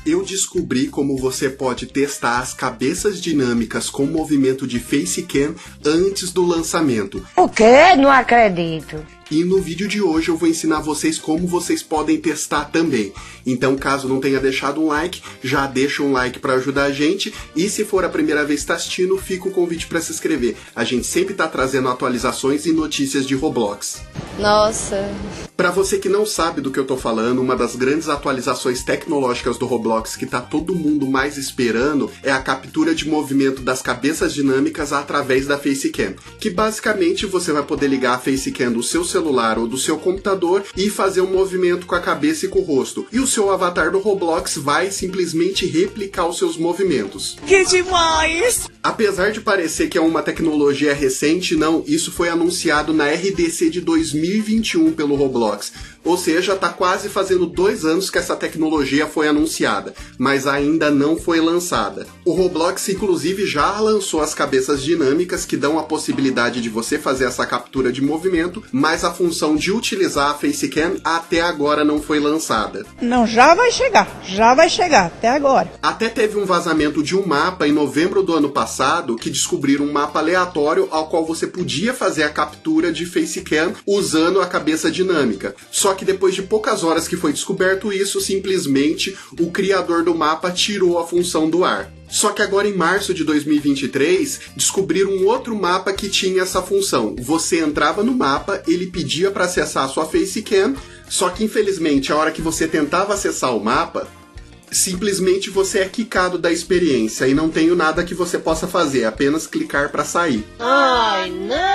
Eu descobri como você pode testar as cabeças dinâmicas com movimento de Facecam antes do lançamento. O quê? Não acredito. E no vídeo de hoje eu vou ensinar vocês como vocês podem testar também. Então, caso não tenha deixado um like, já deixa um like para ajudar a gente. E se for a primeira vez que está assistindo, fica o convite para se inscrever. A gente sempre está trazendo atualizações e notícias de Roblox. Nossa. Para você que não sabe do que eu tô falando, uma das grandes atualizações tecnológicas do Roblox que tá todo mundo mais esperando é a captura de movimento das cabeças dinâmicas através da Facecam, que basicamente você vai poder ligar a Facecam do seu celular ou do seu computador e fazer um movimento com a cabeça e com o rosto. E o seu avatar do Roblox vai simplesmente replicar os seus movimentos. Que demais! Apesar de parecer que é uma tecnologia recente, não, isso foi anunciado na RDC de 2021 pelo Roblox. Ou seja, tá quase fazendo 2 anos que essa tecnologia foi anunciada, mas ainda não foi lançada. O Roblox, inclusive, já lançou as cabeças dinâmicas que dão a possibilidade de você fazer essa captura de movimento, mas a função de utilizar a Facecam até agora não foi lançada. Não, já vai chegar, até agora. Até teve um vazamento de um mapa em novembro do ano passado que descobriram um mapa aleatório ao qual você podia fazer a captura de Facecam usando a cabeça dinâmica. Só que depois de poucas horas que foi descoberto isso, simplesmente o criador do mapa tirou a função do ar. Só que agora em março de 2023, descobriram um outro mapa que tinha essa função. Você entrava no mapa, ele pedia para acessar a sua Facecam, só que infelizmente a hora que você tentava acessar o mapa, simplesmente você é quicado da experiência e não tem nada que você possa fazer, apenas clicar para sair. Ai,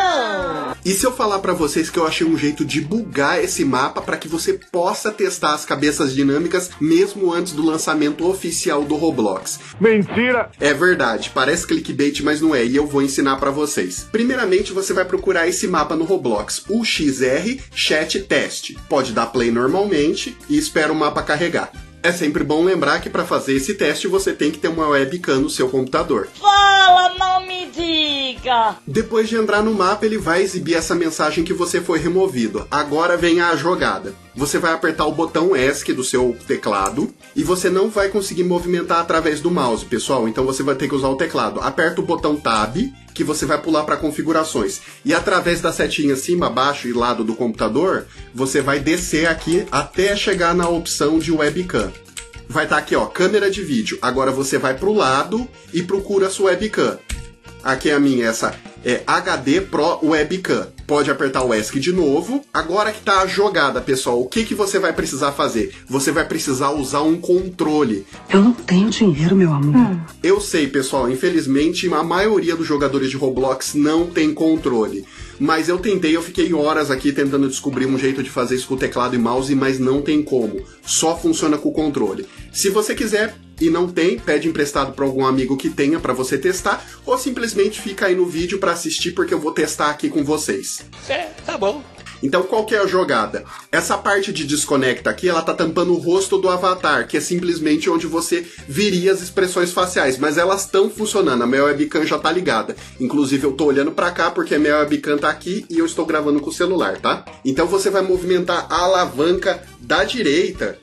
não! E se eu falar para vocês que eu achei um jeito de bugar esse mapa para que você possa testar as cabeças dinâmicas mesmo antes do lançamento oficial do Roblox? Mentira! É verdade, parece clickbait, mas não é, e eu vou ensinar para vocês. Primeiramente, você vai procurar esse mapa no Roblox, o XR Chat Test. Pode dar play normalmente e espera o mapa carregar. É sempre bom lembrar que para fazer esse teste você tem que ter uma webcam no seu computador. Fala, não me diga! Depois de entrar no mapa, ele vai exibir essa mensagem que você foi removido. Agora vem a jogada. Você vai apertar o botão ESC do seu teclado e você não vai conseguir movimentar através do mouse, pessoal. Então você vai ter que usar o teclado. Aperta o botão Tab, que você vai pular para configurações. E através da setinha cima, baixo e lado do computador, você vai descer aqui até chegar na opção de webcam. Vai estar aqui, ó, câmera de vídeo. Agora você vai pro lado e procura a sua webcam. Aqui é a minha, essa é HD Pro Webcam. Pode apertar o ESC de novo. Agora que tá a jogada, pessoal, o que você vai precisar fazer? Você vai precisar usar um controle. Eu não tenho dinheiro, meu amor. Eu sei, pessoal, infelizmente a maioria dos jogadores de Roblox não tem controle. Mas eu tentei, eu fiquei horas aqui tentando descobrir um jeito de fazer isso com teclado e mouse, mas não tem como. Só funciona com o controle. Se você quiser e não tem, pede emprestado para algum amigo que tenha para você testar, ou simplesmente fica aí no vídeo para assistir porque eu vou testar aqui com vocês. Tá bom. Então qual que é a jogada? Essa parte de desconecta aqui, ela tá tampando o rosto do avatar, que é simplesmente onde você viria as expressões faciais, mas elas estão funcionando, a minha webcam já tá ligada. Inclusive eu tô olhando pra cá porque a minha webcam tá aqui e eu estou gravando com o celular, tá? Então você vai movimentar a alavanca da direita,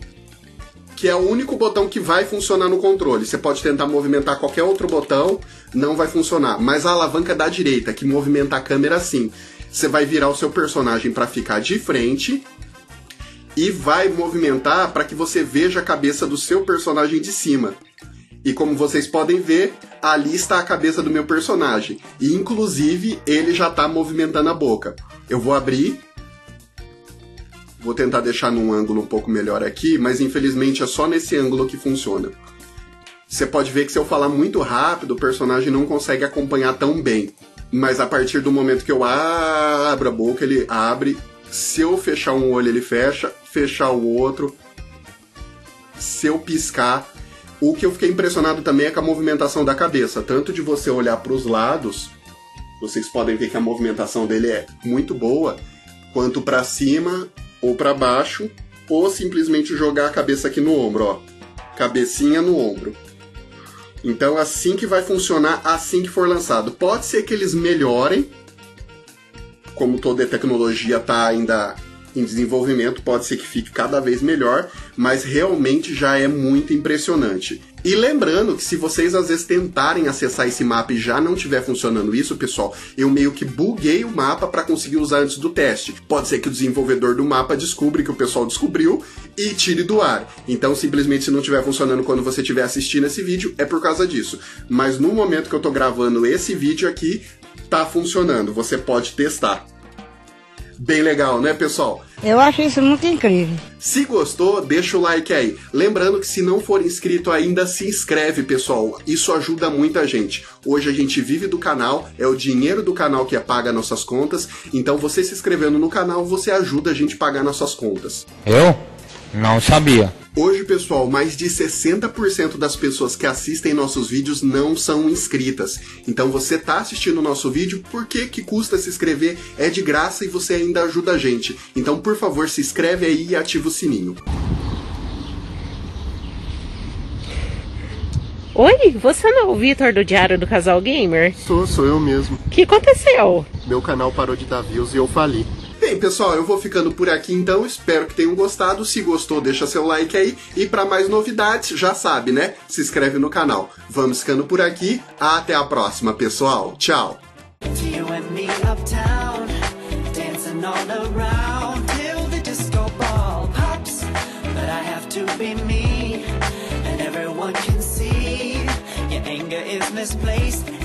que é o único botão que vai funcionar no controle. Você pode tentar movimentar qualquer outro botão, não vai funcionar. Mas a alavanca da direita, que movimenta a câmera assim, você vai virar o seu personagem para ficar de frente e vai movimentar para que você veja a cabeça do seu personagem de cima. E como vocês podem ver, ali está a cabeça do meu personagem. E inclusive ele já está movimentando a boca. Eu vou abrir. Vou tentar deixar num ângulo um pouco melhor aqui, mas infelizmente é só nesse ângulo que funciona. Você pode ver que se eu falar muito rápido, o personagem não consegue acompanhar tão bem. Mas a partir do momento que eu abro a boca, ele abre. Se eu fechar um olho, ele fecha. Fechar o outro. Se eu piscar. O que eu fiquei impressionado também é com a movimentação da cabeça. Tanto de você olhar para os lados, vocês podem ver que a movimentação dele é muito boa, quanto para cima ou para baixo, ou simplesmente jogar a cabeça aqui no ombro, ó. Cabecinha no ombro. Então assim que vai funcionar, assim que for lançado. Pode ser que eles melhorem, como toda a tecnologia está ainda em desenvolvimento, pode ser que fique cada vez melhor, mas realmente já é muito impressionante. E lembrando que se vocês às vezes tentarem acessar esse mapa e já não estiver funcionando isso, pessoal, eu meio que buguei o mapa para conseguir usar antes do teste. Pode ser que o desenvolvedor do mapa descubra que o pessoal descobriu e tire do ar. Então, simplesmente, se não estiver funcionando quando você estiver assistindo esse vídeo, é por causa disso. Mas no momento que eu tô gravando esse vídeo aqui, tá funcionando. Você pode testar. Bem legal, né, pessoal? Eu acho isso muito incrível. Se gostou, deixa o like aí. Lembrando que se não for inscrito ainda, se inscreve, pessoal. Isso ajuda muita gente. Hoje a gente vive do canal, é o dinheiro do canal que paga nossas contas. Então você se inscrevendo no canal, você ajuda a gente a pagar nossas contas. Eu? Não sabia. Hoje, pessoal, mais de 60% das pessoas que assistem nossos vídeos não são inscritas. Então você tá assistindo o nosso vídeo, por que custa se inscrever? É de graça e você ainda ajuda a gente. Então, por favor, se inscreve aí e ativa o sininho. Oi, você não é o Vitor do Diário do Casal Gamer? Sou eu mesmo. O que aconteceu? Meu canal parou de dar views e eu fali. Bem, pessoal, eu vou ficando por aqui então, espero que tenham gostado. Se gostou, deixa seu like aí. E para mais novidades, já sabe, né? Se inscreve no canal. Vamos ficando por aqui. Até a próxima, pessoal. Tchau. Misplaced